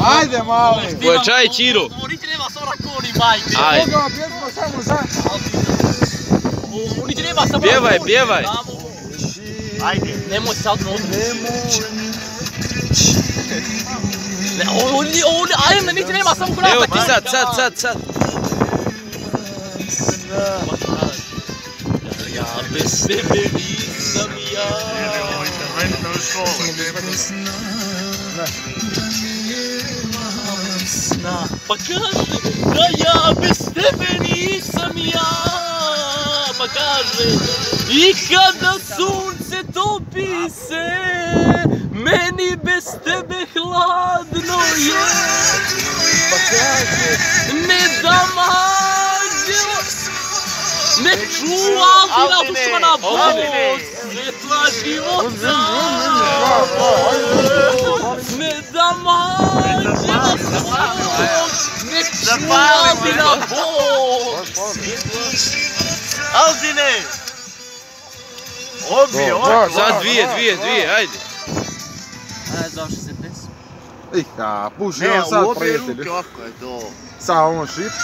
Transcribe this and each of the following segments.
Ajde mali. Pojačaj Čiro. Nič nema samo na koni, majke. Ajde. Mogu vam pjesmo samo za... Nič nema samo na Pjevaj, koni. pjevaj. Ajde. Nemoj sad ajme, nič nema samo kona. Evo ti sad. Ja bez tebe nisam ja. Interventno u škole. Pa kaže da ja bez tebe nisam ja. Pa kaže i kada sunce topi se, meni bez tebe hladno je. Pa kaže ne dam anđela, ne čuva Aldina dušmana Bog, svjetla života. Ne dam anđela svog, ne čuva Aldina Bog. Aldine! Obije, Sad dvije, ajde. Ajde, završi se pesma. Iha, puši ne, on sad u obje prijatelju. ruke, ovako je to. Sad ono šip.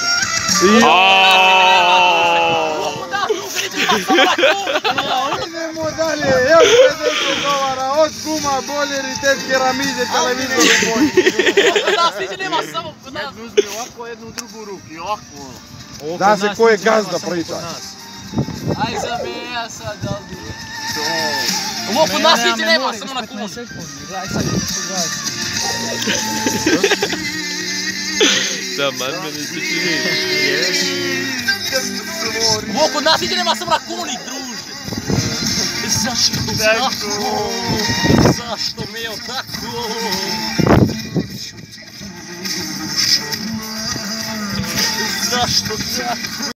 Idemo dalje, evo $50 od kuma, boljeritet, keramize, televizor u boji. Kod nas niđe nema samo kod nas. Jednu uzmi ovako, jednu u drugu ruku i ovako ono. Da se ko je gazda priča. Aj za me, ja sad Aldine. Ovo kod nas niđe nema, samo na kunu. Taman mene se čini. Ovo kod nas niđe nema, samo na kuni, druže. Zašto me je tako? Zašto tako?